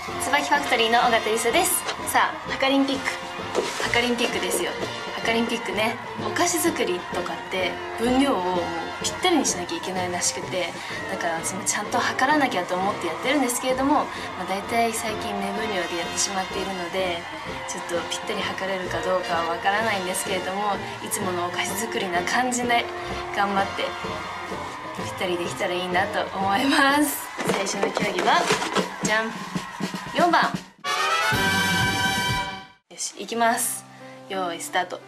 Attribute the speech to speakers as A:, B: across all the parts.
A: 椿ファクトリーの尾形ゆすです。さあ、ハカリンピックですよ。ハカリンピックね、お菓子作りとかって分量をもうぴったりにしなきゃいけないらしくて、だから私もちゃんと測らなきゃと思ってやってるんですけれども、大体最近目分量でやってしまっているので、ちょっとぴったり測れるかどうかはわからないんですけれども、いつものお菓子作りな感じで頑張ってぴったりできたらいいなと思います。最初の競技はじゃん、4番。よし、いきます。よーいスタート。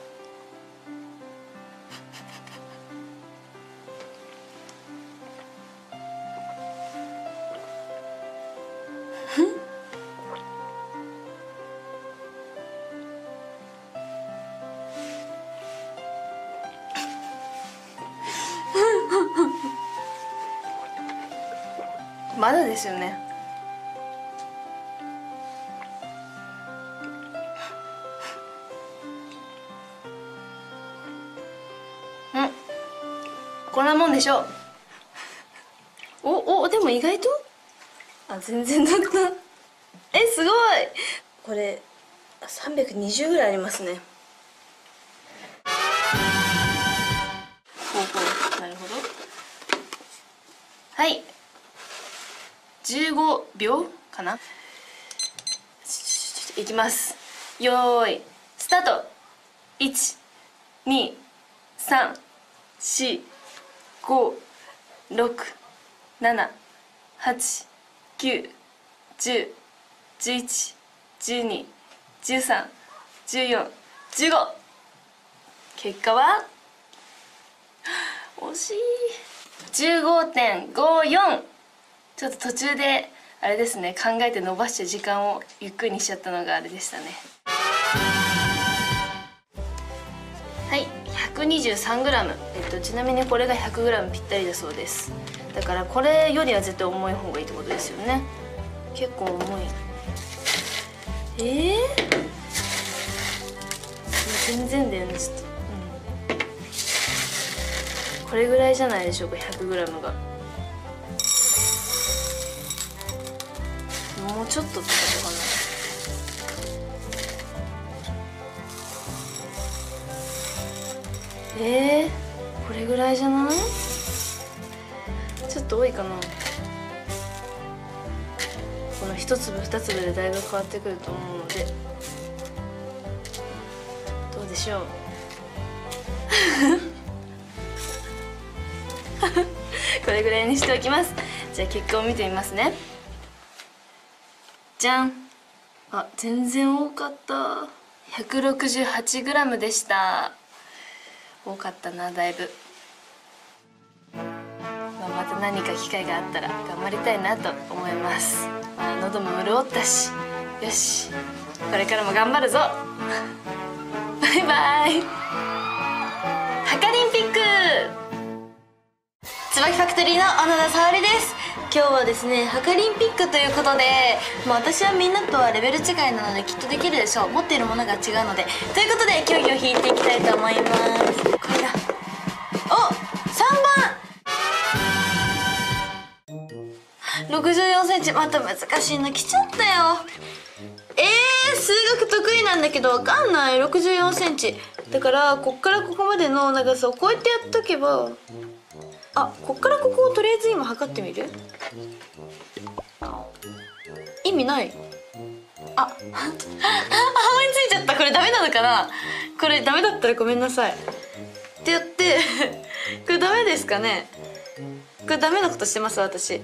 A: まだですよね。こんなもんでしょう。でも意外と全然だった。すごい。これ320ぐらいありますね。なるほど。はい、15秒かな。いきます。よーいスタート。1、2、3、4、5、6、7、8、9、10、11、12、13、14、15。結果は惜しい。15.54。ちょっと途中であれですね、考えて伸ばして時間をゆっくりにしちゃったのがあれでしたね。はい、123g。ちなみにこれが 100g ぴったりだそうです。だからこれよりは絶対重い方がいいってことですよね。結構重い。全然だよね、ちょっと。これぐらいじゃないでしょうか、 100g が。もうちょっとってことかな。これぐらいじゃない？ちょっと多いかな。この1粒2粒でだいぶ変わってくると思うので、どうでしょう。これぐらいにしておきます。じゃあ結果を見てみますね。じゃん。全然多かった。 168g でした。多かったな、だいぶ。また何か機会があったら頑張りたいなと思います。喉も潤ったし、よし、これからも頑張るぞ。バイバイ。ハカリンピック。椿ファクトリーの小野田沙織です。今日はですね、ハカリンピックということで、私はみんなとはレベル違いなのできっとできるでしょう。持っているものが違うので。ということで競技を引いていきたいと思います。これだ。3番。64センチ。また難しいの来ちゃったよ。数学得意なんだけどわかんない。64センチだから、こっからここまでの長さをこうやってやっとけば、こっからここをとりあえず今測ってみる。意味ない。はまりついちゃった。これダメなのかな。これダメだったらごめんなさいってやってこれダメですかね。これダメなことしてます、私。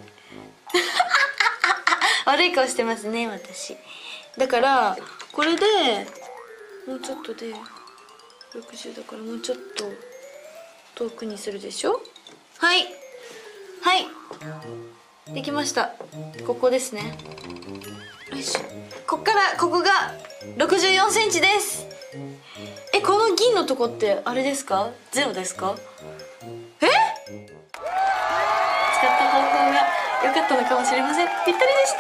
A: 悪い顔してますね、私。だからこれでもうちょっとで60だから、もうちょっと遠くにするでしょ。はいできました。ここですね。よいしょ。こっからここが64センチです。この銀のとこってあれですか？ゼロですか？使った方法が良かったのかもしれません。ぴったりでした。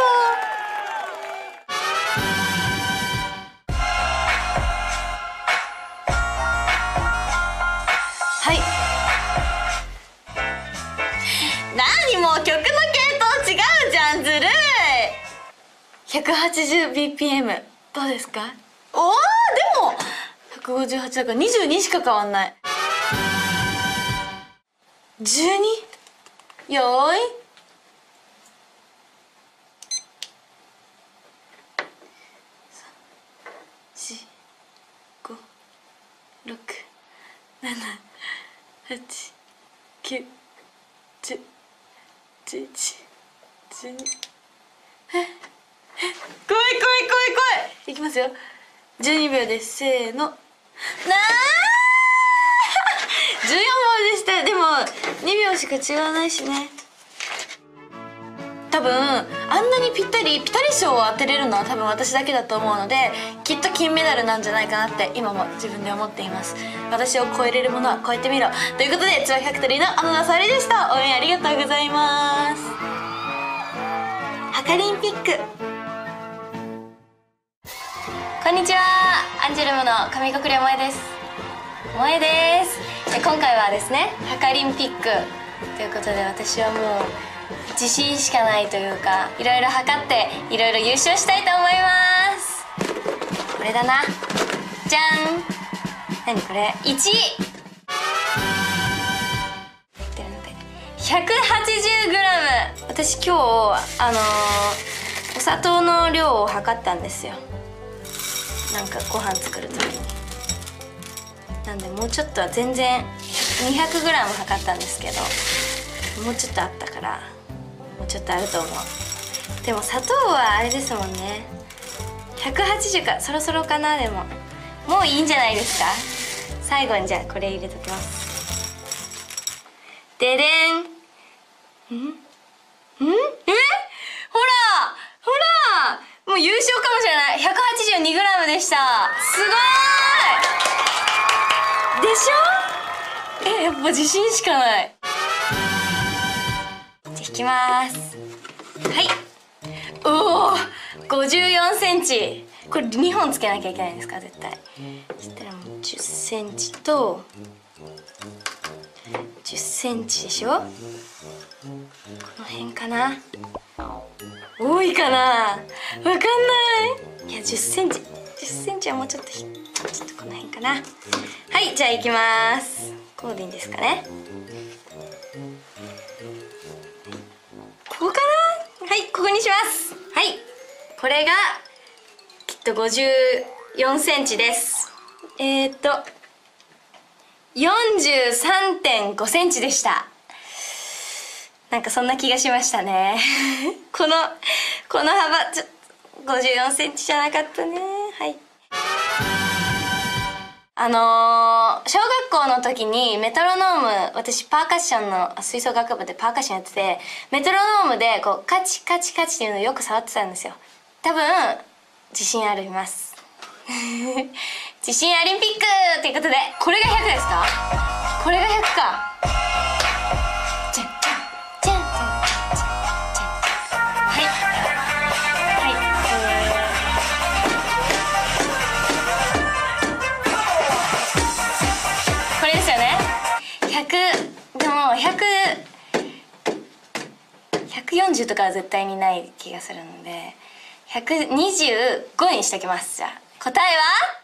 A: もう曲の系統違うじゃん、ずるい。 180bpm どうですか？おお、でも158だから22しか変わんない。12？ よーい。4、5、6、7、8、9、10、11、12。怖い怖い怖い怖い。いきますよ。12秒です。せーの。14秒でした。でも2秒しか違わないしね。多分あんなにピタリ賞を当てれるのは多分私だけだと思うので、きっと金メダルなんじゃないかなって今も自分で思っています。私を超えれるものは超えてみろということで、ツバファクトリーの小野田沙織でした。応援ありがとうございます。ハカリンピック。こんにちは、アンジュルムの上國萌です。萌です。今回はですね、ハカリンピックということで、私はもう自信しかないというか、いろいろ測っていろいろ優勝したいと思います。これだな、じゃん。何これ、1位 180g。 私今日お砂糖の量を測ったんですよ。なんかご飯作る時に。なんでもうちょっとは全然 200g 測ったんですけど、もうちょっとあったから、もうちょっとあると思う。でも砂糖はあれですもんね。180か、そろそろかな。でももういいんじゃないですか。最後にじゃあこれ入れときます。ででん。ほらほら、もう優勝かもしれない。 182g でした。すごーいでしょ。やっぱ自信しかない。じゃあ引きます。はい。おお、54センチ。これ2本つけなきゃいけないんですか、絶対。そしたらもう10センチと10センチでしょ。この辺かな。多いかな、わかんない。いや、10センチはもうちょっとこの辺かな。はい、じゃあいきます。こうでいいんですかね。ここかな。はい、ここにします。はい、これがきっと54センチです。43.5 センチでした。なんかそんな気がしましたね。この幅54センチじゃなかったね。はい。小学校の時にメトロノーム、私パーカッションの吹奏楽部でパーカッションやってて、メトロノームでこうカチカチカチっていうのをよく触ってたんですよ。多分自信あります。自信アリンピックということで、これが100ですか。これが100か。でも140とかは絶対にない気がするので、125にしときます。じゃあ答えは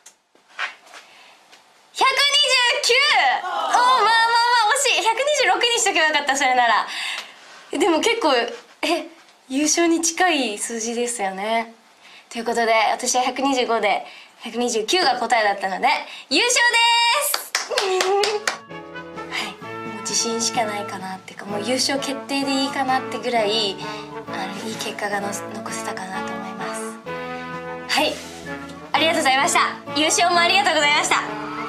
A: 129。まあ惜しい。126にしとけばよかった、それなら。でも結構優勝に近い数字ですよね。ということで、私は125で129が答えだったので優勝です自信しかないかなっていうか、もう優勝決定でいいかなってぐらいいい結果が残せたかなと思います。はい、ありがとうございました。優勝もありがとうございました。